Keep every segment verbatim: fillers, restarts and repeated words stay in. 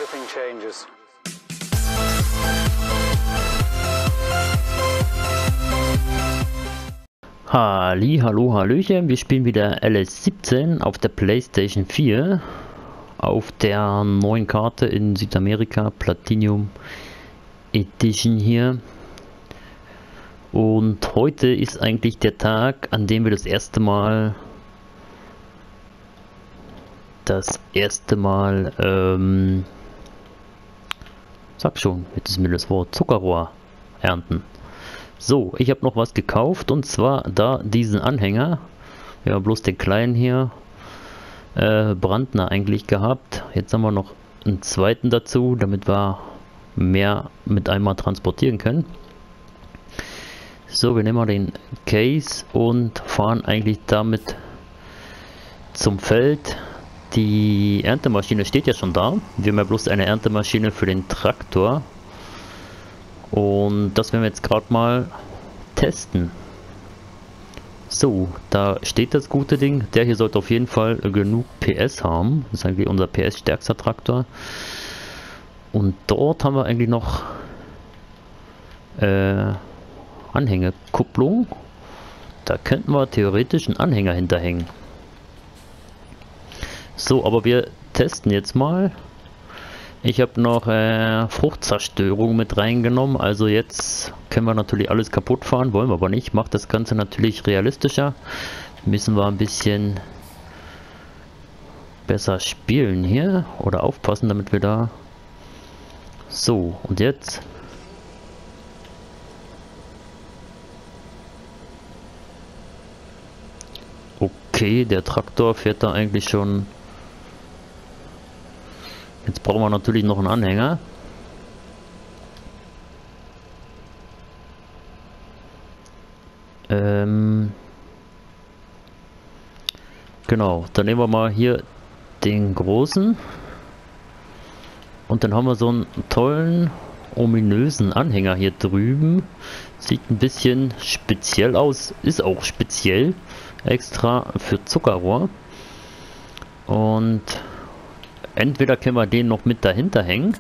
everything changes. Halli, hallo, hallöchen, wir spielen wieder L S siebzehn auf der PlayStation vier auf der neuen Karte in Südamerika, Platinum Edition hier. Und heute ist eigentlich der Tag, an dem wir das erste Mal das erste Mal ähm, sag schon, jetzt ist mir das Wort Zuckerrohr ernten. So, ich habe noch was gekauft und zwar da diesen Anhänger. Wir haben bloß den kleinen hier. Äh, Brandner eigentlich gehabt. Jetzt haben wir noch einen zweiten dazu, damit wir mehr mit einmal transportieren können. So, wir nehmen mal den Case und fahren eigentlich damit zum Feld. Die Erntemaschine steht ja schon da. Wir haben ja bloß eine Erntemaschine für den Traktor. Und das werden wir jetzt gerade mal testen. So, da steht das gute Ding. Der hier sollte auf jeden Fall genug P S haben. Das ist eigentlich unser P S-stärkster Traktor. Und dort haben wir eigentlich noch äh, Anhängerkupplung. Da könnten wir theoretisch einen Anhänger hinterhängen. So, aber wir testen jetzt mal. Ich habe noch äh, Fruchtzerstörung mit reingenommen, also jetzt können wir natürlich alles kaputt fahren, wollen wir aber nicht. Macht das Ganze natürlich realistischer. Müssen wir ein bisschen besser spielen hier oder aufpassen, damit wir da... So, und jetzt... Okay, der Traktor fährt da eigentlich schon... Jetzt brauchen wir natürlich noch einen Anhänger. Ähm genau, dann nehmen wir mal hier den großen. Und dann haben wir so einen tollen, ominösen Anhänger hier drüben. Sieht ein bisschen speziell aus, ist auch speziell. Extra für Zuckerrohr. Und... entweder können wir den noch mit dahinter hängen,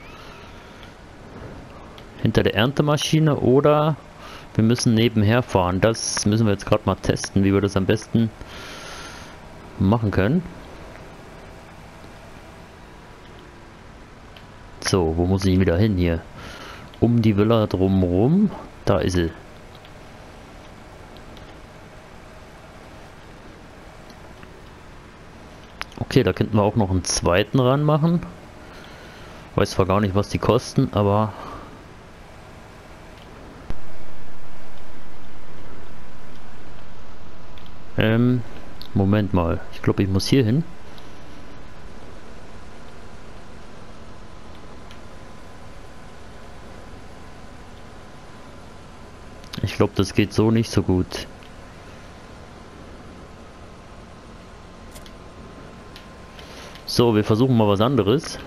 hinter der Erntemaschine, oder wir müssen nebenher fahren. Das müssen wir jetzt gerade mal testen, wie wir das am besten machen können. So, wo muss ich wieder hin hier? Um die Villa drumherum. Da ist sie. Okay, da könnten wir auch noch einen zweiten ranmachen. Weiß zwar gar nicht, was die kosten, aber... Ähm, Moment mal. Ich glaube, ich muss hier hin. Ich glaube, das geht so nicht so gut. So, wir versuchen mal was anderes.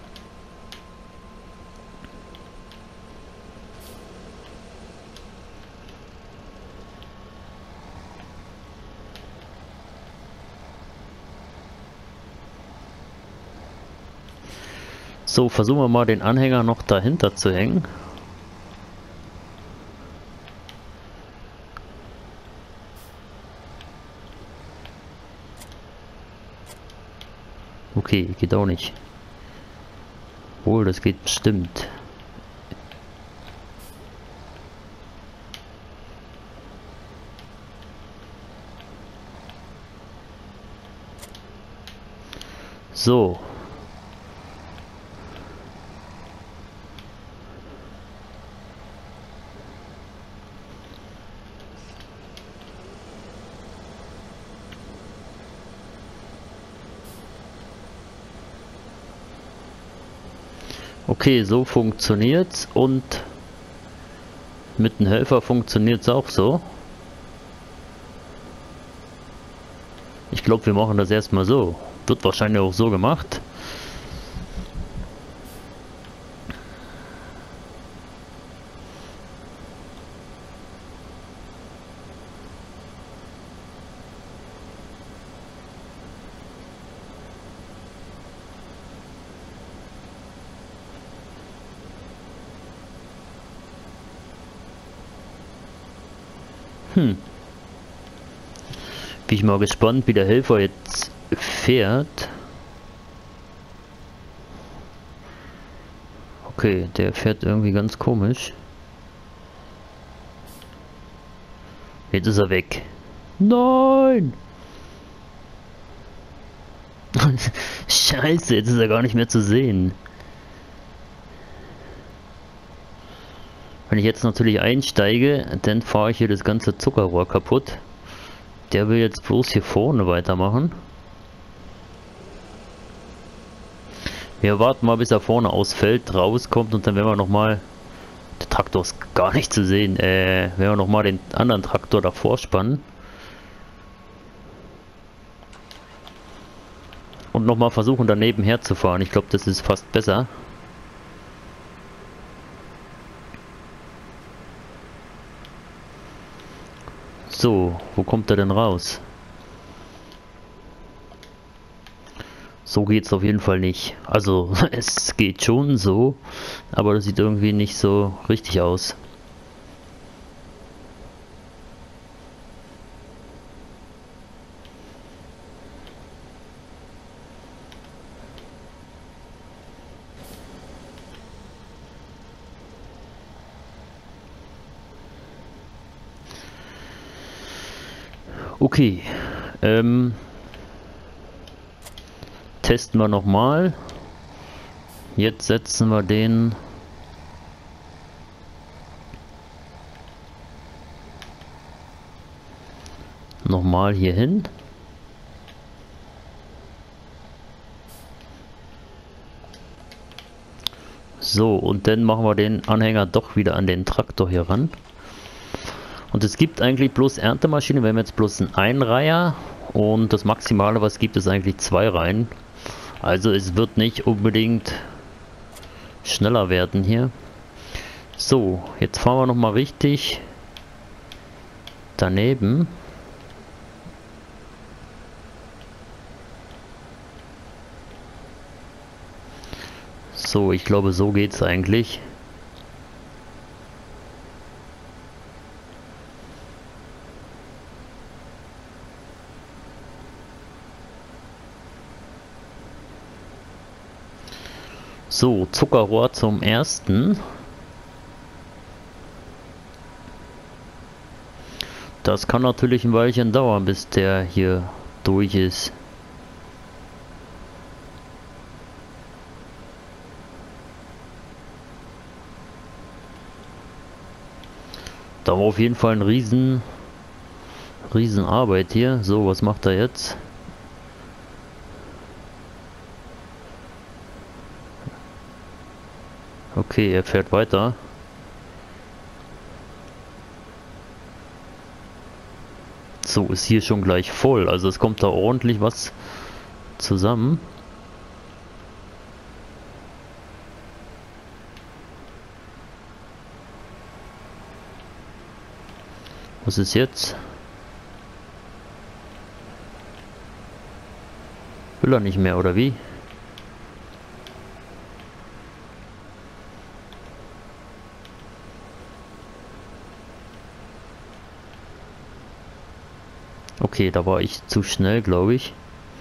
So, versuchen wir mal den Anhänger noch dahinter zu hängen. Okay, geht auch nicht. Wohl, das geht bestimmt. So. Okay, so funktioniert's, und mit dem Helfer funktioniert's auch so. Ich glaube, wir machen das erstmal so. Wird wahrscheinlich auch so gemacht. Hm. Bin ich mal gespannt, wie der Helfer jetzt fährt. Okay, der fährt irgendwie ganz komisch. Jetzt ist er weg. Nein! Scheiße, jetzt ist er gar nicht mehr zu sehen. Wenn ich jetzt natürlich einsteige, dann fahre ich hier das ganze Zuckerrohr kaputt. Der will jetzt bloß hier vorne weitermachen. Wir warten mal, bis er vorne ausfällt, rauskommt und dann werden wir nochmal... Der Traktor ist gar nicht zu sehen. Äh, werden wir nochmal den anderen Traktor davor spannen. Und nochmal versuchen, daneben herzufahren. Ich glaube, das ist fast besser. So, wo kommt er denn raus? So geht's auf jeden Fall nicht. Also, es geht schon so, aber das sieht irgendwie nicht so richtig aus. Okay, ähm, testen wir nochmal. Jetzt setzen wir den nochmal hier hin. So, und dann machen wir den Anhänger doch wieder an den Traktor hier ran. Und es gibt eigentlich bloß Erntemaschine, wir haben jetzt bloß einen Einreiher und das Maximale, was gibt, ist eigentlich zwei Reihen. Also es wird nicht unbedingt schneller werden hier. So, jetzt fahren wir nochmal richtig daneben. So, ich glaube, so geht's eigentlich. So, Zuckerrohr zum ersten. Das kann natürlich ein Weilchen dauern, bis der hier durch ist. Da war auf jeden Fall ein riesen, riesen Arbeit hier. So, was macht er jetzt? Okay, er fährt weiter. So, ist hier schon gleich voll. Also es kommt da ordentlich was zusammen. Was ist jetzt? Will er nicht mehr, oder wie? Okay, da war ich zu schnell, glaube ich.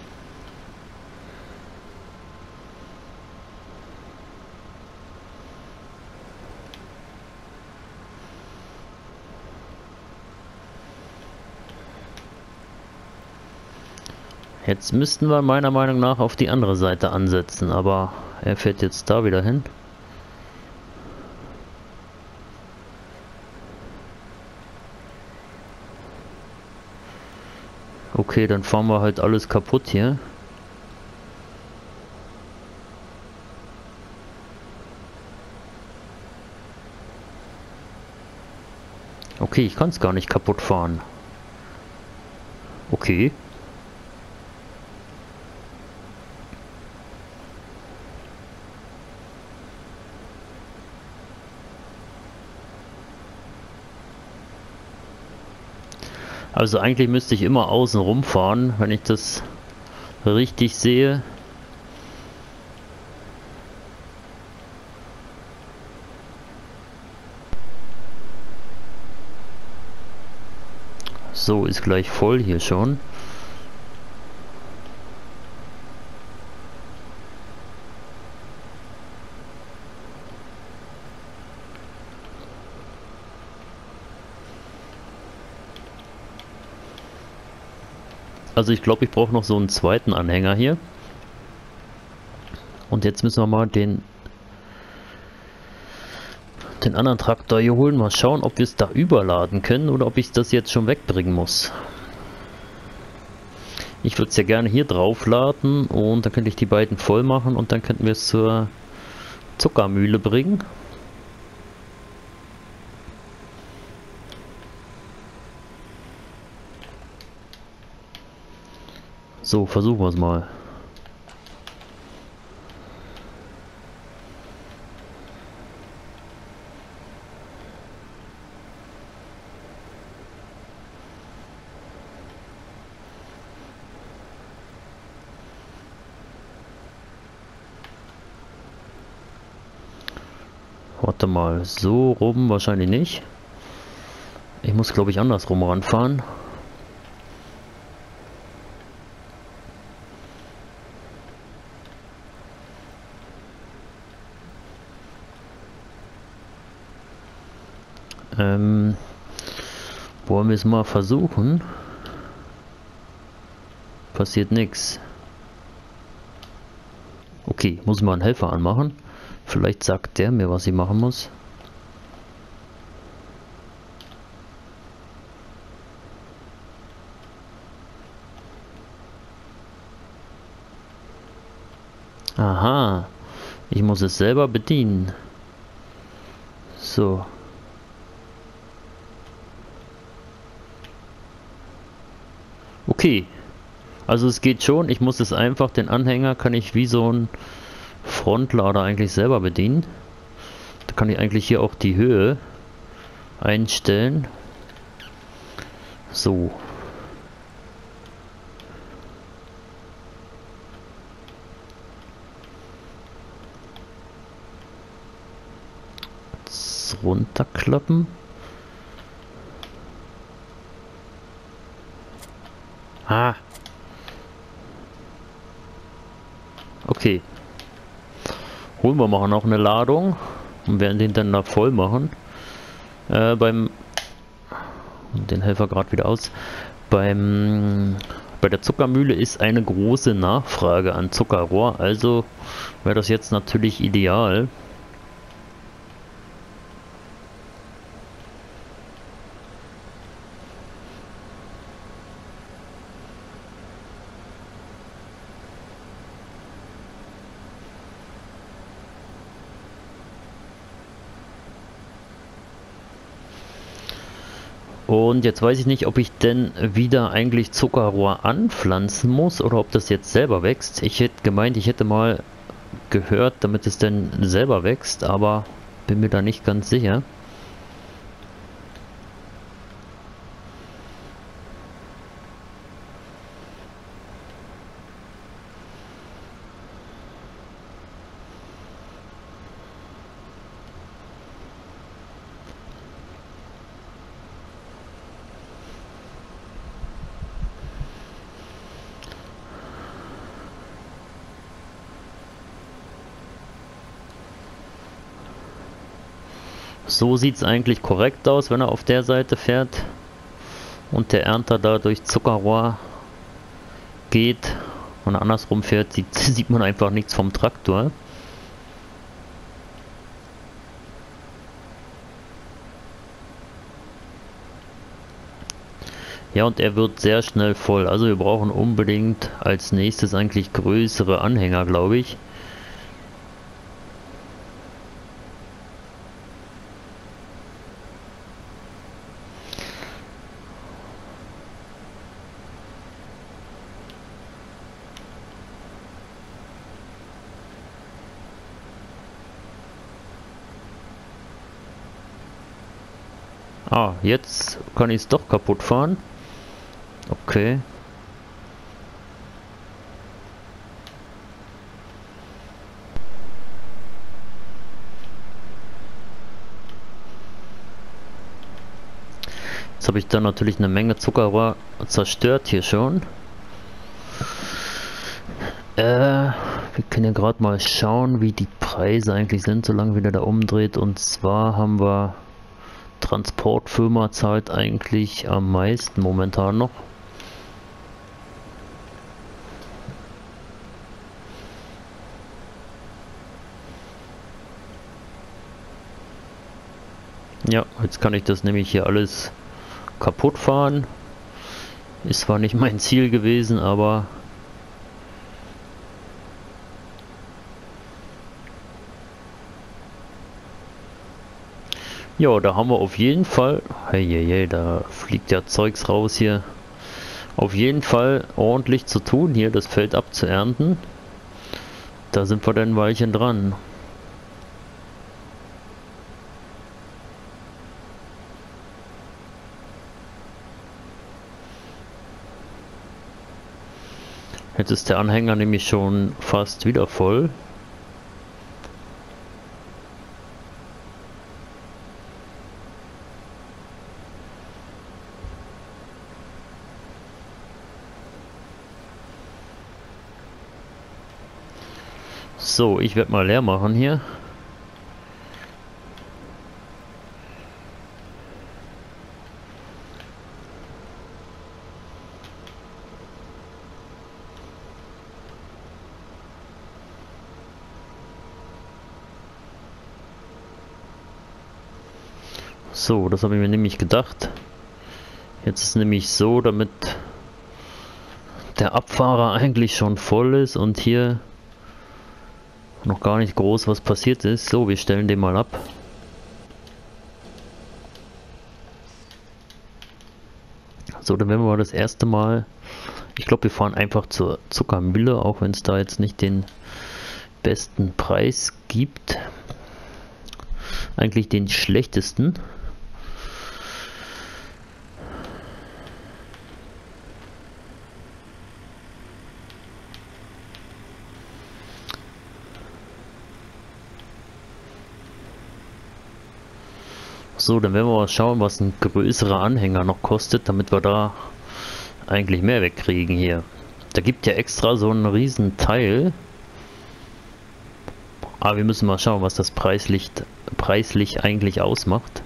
Jetzt müssten wir meiner Meinung nach auf die andere Seite ansetzen, aber er fährt jetzt da wieder hin. Okay, dann fahren wir halt alles kaputt hier. Okay, ich kann es gar nicht kaputt fahren. Okay. Also eigentlich müsste ich immer außen rumfahren, wenn ich das richtig sehe. So, ist gleich voll hier schon. Also ich glaube, ich brauche noch so einen zweiten Anhänger hier. Und jetzt müssen wir mal den den anderen Traktor hier holen. Mal schauen, ob wir es da überladen können oder ob ich das jetzt schon wegbringen muss. Ich würde es ja gerne hier drauf laden und dann könnte ich die beiden voll machen und dann könnten wir es zur Zuckermühle bringen. So, versuchen wir es mal. Warte mal, so rum wahrscheinlich nicht. Ich muss, glaube ich, andersrum ranfahren. Ähm, wollen wir es mal versuchen? Passiert nichts. Okay, muss mal einen Helfer anmachen. Vielleicht sagt der mir, was ich machen muss. Aha, ich muss es selber bedienen. So. Okay. Also es geht schon, ich muss es einfach, den Anhänger kann ich wie so ein Frontlader eigentlich selber bedienen. Da kann ich eigentlich hier auch die Höhe einstellen. So. Jetzt runterklappen. Ah. Okay. Holen wir mal noch eine Ladung und werden den dann da voll machen. Äh, beim den Helfer gerade wieder aus. Beim bei der Zuckermühle ist eine große Nachfrage an Zuckerrohr, also wäre das jetzt natürlich ideal. Und jetzt weiß ich nicht, ob ich denn wieder eigentlich Zuckerrohr anpflanzen muss oder ob das jetzt selber wächst. Ich hätte gemeint, ich hätte mal gehört, damit es denn selber wächst, aber bin mir da nicht ganz sicher. So sieht es eigentlich korrekt aus, wenn er auf der Seite fährt und der Ernter da durch Zuckerrohr geht und andersrum fährt, sieht, sieht man einfach nichts vom Traktor. Ja, und er wird sehr schnell voll, also wir brauchen unbedingt als nächstes eigentlich größere Anhänger, glaube ich. Ah, jetzt kann ich es doch kaputt fahren. Okay. Jetzt habe ich da natürlich eine Menge Zuckerrohr zerstört hier schon. Äh, wir können ja gerade mal schauen, wie die Preise eigentlich sind, solange wieder da umdreht. Und zwar haben wir Transportfirma zahlt eigentlich am meisten momentan noch. Ja, jetzt kann ich das nämlich hier alles kaputt fahren. Ist zwar nicht mein Ziel gewesen, aber ja, da haben wir auf jeden Fall, hey, hey, hey, da fliegt ja Zeugs raus hier, auf jeden Fall ordentlich zu tun hier, das Feld abzuernten. Da sind wir dann ein Weilchen dran. Jetzt ist der Anhänger nämlich schon fast wieder voll. So, ich werde mal leer machen hier. So, das habe ich mir nämlich gedacht. Jetzt ist nämlich so, damit der Abfahrer eigentlich schon voll ist und hier noch gar nicht groß was passiert ist. So, wir stellen den mal ab. So, dann werden wir das erste Mal, ich glaube, wir fahren einfach zur Zuckermühle, auch wenn es da jetzt nicht den besten Preis gibt. Eigentlich den schlechtesten. So, dann werden wir mal schauen, was ein größerer Anhänger noch kostet, damit wir da eigentlich mehr wegkriegen hier. Da gibt ja extra so einen riesen Teil. Aber wir müssen mal schauen, was das preislich, preislich eigentlich ausmacht.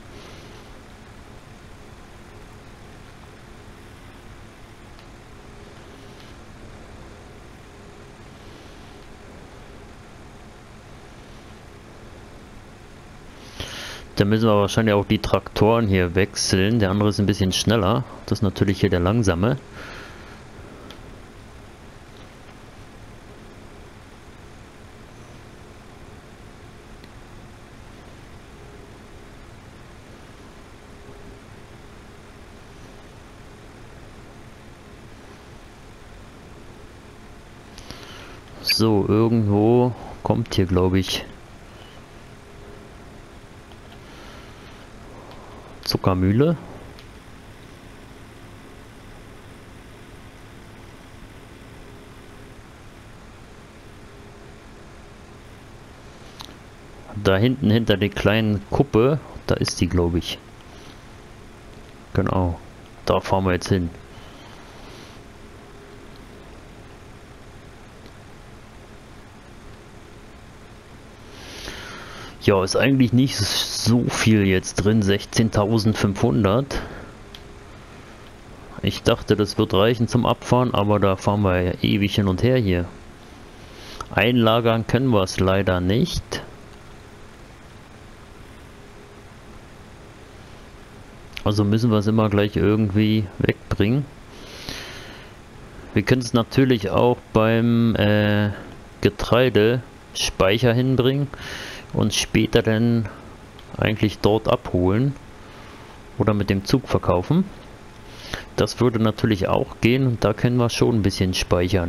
Da müssen wir wahrscheinlich auch die Traktoren hier wechseln. Der andere ist ein bisschen schneller. Das ist natürlich hier der langsame. So, irgendwo kommt hier, glaube ich, Zuckermühle. Da hinten hinter der kleinen Kuppe, da ist die, glaube ich. Genau, da fahren wir jetzt hin. Ja, ist eigentlich nicht so viel jetzt drin, sechzehntausendfünfhundert. Ich dachte, das wird reichen zum Abfahren, aber da fahren wir ja ewig hin und her hier. Einlagern können wir es leider nicht. Also müssen wir es immer gleich irgendwie wegbringen. Wir können es natürlich auch beim äh, Getreidespeicher hinbringen und später dann eigentlich dort abholen oder mit dem Zug verkaufen. Das würde natürlich auch gehen und da können wir schon ein bisschen speichern.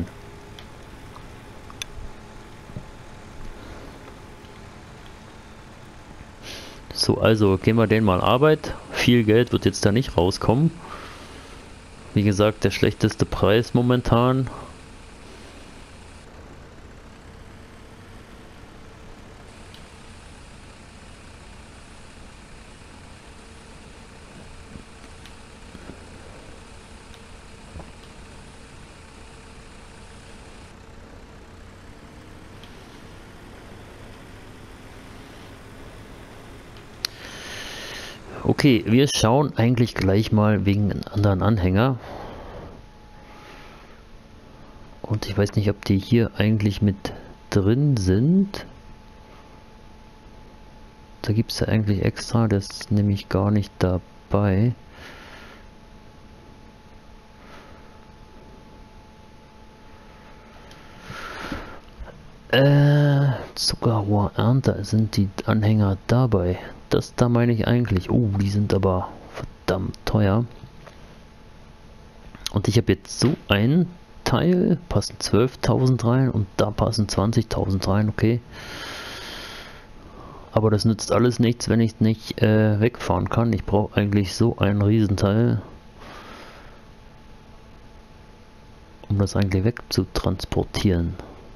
So, also gehen wir den mal Arbeit. Viel Geld wird jetzt da nicht rauskommen. Wie gesagt, der schlechteste Preis momentan. Okay, wir schauen eigentlich gleich mal wegen einem anderen Anhänger. Und ich weiß nicht, ob die hier eigentlich mit drin sind. Da gibt es ja eigentlich extra, das ist nämlich gar nicht dabei. Äh, Zuckerrohrernte sind die Anhänger dabei. Das da meine ich eigentlich. Oh, die sind aber verdammt teuer. Und ich habe jetzt so ein Teil, passen zwölftausend rein und da passen zwanzigtausend rein, okay. Aber das nützt alles nichts, wenn ich nicht äh, wegfahren kann. Ich brauche eigentlich so ein Riesenteil, um das eigentlich wegzutransportieren.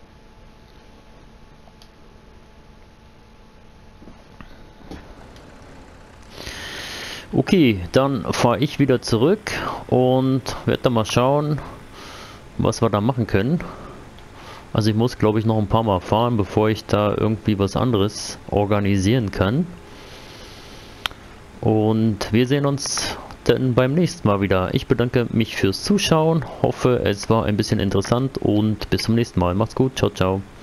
Okay, dann fahre ich wieder zurück und werde dann mal schauen, was wir da machen können. Also ich muss, glaube ich, noch ein paar Mal fahren, bevor ich da irgendwie was anderes organisieren kann. Und wir sehen uns dann beim nächsten Mal wieder. Ich bedanke mich fürs Zuschauen, hoffe es war ein bisschen interessant und bis zum nächsten Mal. Macht's gut, ciao, ciao.